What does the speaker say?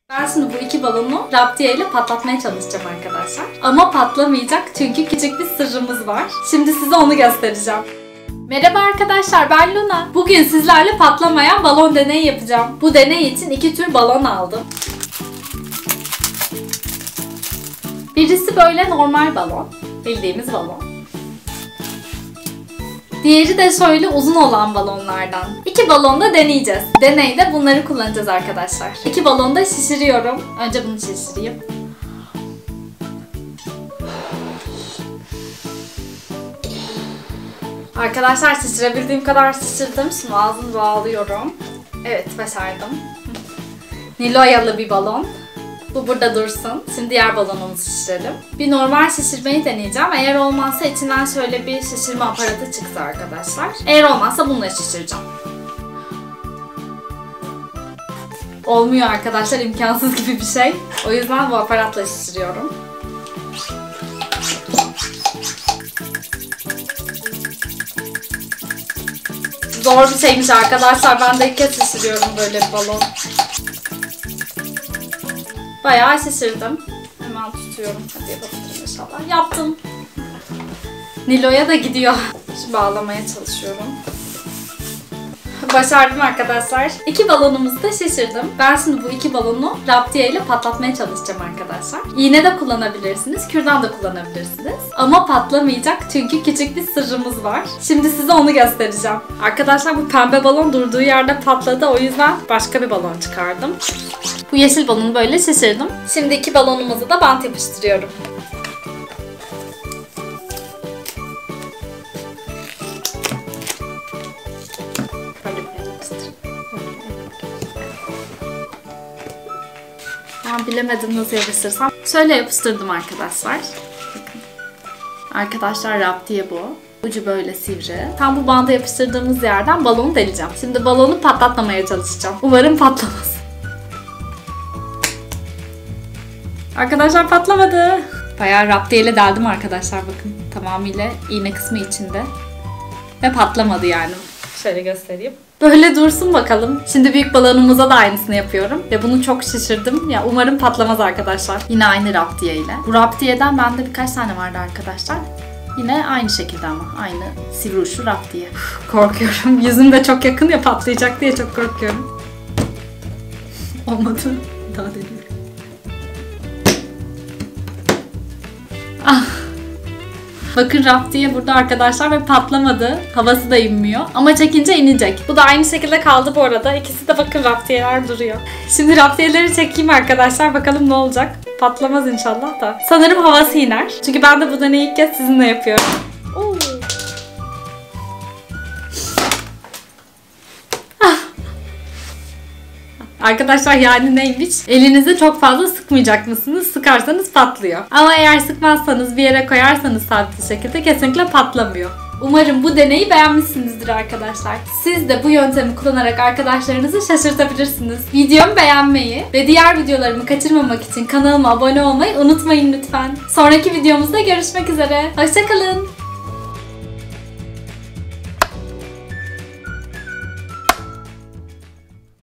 Ben şimdi bu iki balonu raptiye ile patlatmaya çalışacağım arkadaşlar. Ama patlamayacak çünkü küçük bir sırrımız var. Şimdi size onu göstereceğim. Merhaba arkadaşlar, ben Luna. Bugün sizlerle patlamayan balon deneyi yapacağım. Bu deney için iki tür balon aldım. Birisi böyle normal balon, bildiğimiz balon. Diğeri de şöyle uzun olan balonlardan. İki balon da deneyeceğiz. Deneyde bunları kullanacağız arkadaşlar. İki balonu da şişiriyorum. Önce bunu şişireyim. Arkadaşlar şişirebildiğim kadar şişirdim. Şimdi ağzını bağlıyorum. Evet, başardım. Niloyalı bir balon. Bu burada dursun. Şimdi diğer balonumuzu şişirelim. Bir normal şişirmeyi deneyeceğim. Eğer olmazsa içinden şöyle bir şişirme aparatı çıksa arkadaşlar. Eğer olmazsa bununla şişireceğim. Olmuyor arkadaşlar, imkansız gibi bir şey. O yüzden bu aparatla şişiriyorum. Zor bir şeymiş arkadaşlar. Ben de ilk kez şişiriyorum böyle bir balon. Bayağı şişirdim. Hemen tutuyorum. Hadi yapabilirim inşallah. Yaptım. Nilo'ya da gidiyor. Şu bağlamaya çalışıyorum. Başardım arkadaşlar. İki balonumuzu da şişirdim. Ben şimdi bu iki balonu raptiye ile patlatmaya çalışacağım arkadaşlar. İğne de kullanabilirsiniz, kürdan da kullanabilirsiniz. Ama patlamayacak çünkü küçük bir sırrımız var. Şimdi size onu göstereceğim. Arkadaşlar bu pembe balon durduğu yerde patladı. O yüzden başka bir balon çıkardım. Bu yeşil balonu böyle şişirdim. Şimdi iki balonumuzu da bant yapıştırıyorum. Ben bilemedim nasıl yapıştırsam. Şöyle yapıştırdım arkadaşlar. Bakın. Arkadaşlar raptiye bu. Ucu böyle sivri. Tam bu banta yapıştırdığımız yerden balonu deleceğim. Şimdi balonu patlatmamaya çalışacağım. Umarım patlamaz. Arkadaşlar patlamadı. Bayağı raptiye ile deldim arkadaşlar, bakın. Tamamıyla iğne kısmı içinde. Ve patlamadı yani. Şöyle göstereyim. Böyle dursun bakalım. Şimdi büyük balonumuza da aynısını yapıyorum. Ve bunu çok şişirdim. Ya umarım patlamaz arkadaşlar. Yine aynı raptiye ile. Bu raptiyeden bende birkaç tane vardı arkadaşlar. Yine aynı şekilde ama. Aynı sivri uçlu raptiye. Korkuyorum. Yüzüm de çok yakın ya, patlayacak diye çok korkuyorum. Olmadı. Daha deniyorum. Ah. Bakın raptiye burada arkadaşlar ve patlamadı. Havası da inmiyor. Ama çekince inecek. Bu da aynı şekilde kaldı bu arada. İkisi de bakın raptiyeler duruyor. Şimdi raptiyeleri çekeyim arkadaşlar. Bakalım ne olacak. Patlamaz inşallah da. Sanırım havası iner. Çünkü ben de bu deneyi ilk kez sizinle yapıyorum. Oo. Arkadaşlar yani neymiş? Elinizi çok fazla sıkmayacak mısınız? Sıkarsanız patlıyor. Ama eğer sıkmazsanız, bir yere koyarsanız sabit bir şekilde kesinlikle patlamıyor. Umarım bu deneyi beğenmişsinizdir arkadaşlar. Siz de bu yöntemi kullanarak arkadaşlarınızı şaşırtabilirsiniz. Videomu beğenmeyi ve diğer videolarımı kaçırmamak için kanalıma abone olmayı unutmayın lütfen. Sonraki videomuzda görüşmek üzere. Hoşça kalın.